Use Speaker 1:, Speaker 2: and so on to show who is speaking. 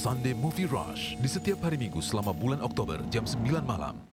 Speaker 1: Sunday Movie Rush di setiap hari Minggu selama bulan Oktober jam 9 malam.